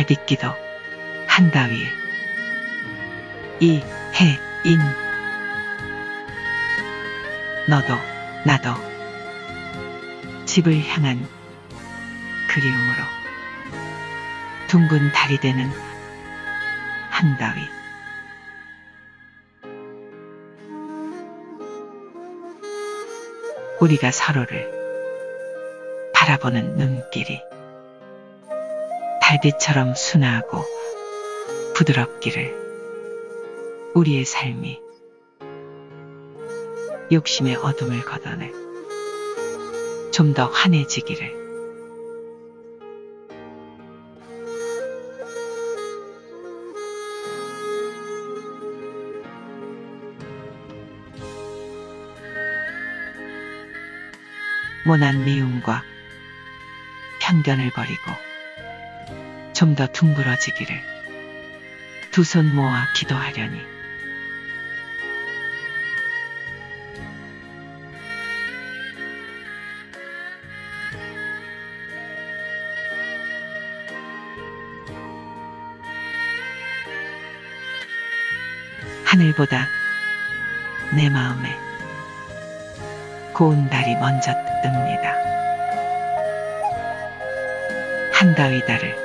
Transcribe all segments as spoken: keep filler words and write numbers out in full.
달딛기도 한다위. 이혜인. 너도 나도 집을 향한 그리움으로 둥근 달이 되는 한다위. 우리가 서로를 바라보는 눈길이 달빛처럼 순하고 부드럽기를. 우리의 삶이 욕심의 어둠을 걷어내 좀 더 환해지기를. 모난 미움과 편견을 버리고 좀 더 둥그러지기를 두 손 모아 기도하려니. 하늘보다 내 마음에 고운 달이 먼저 뜹니다. 한다위 달을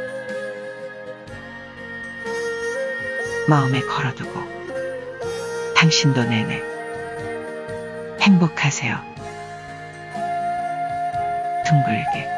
마음에 걸어두고 당신도 내내 행복하세요. 둥글게.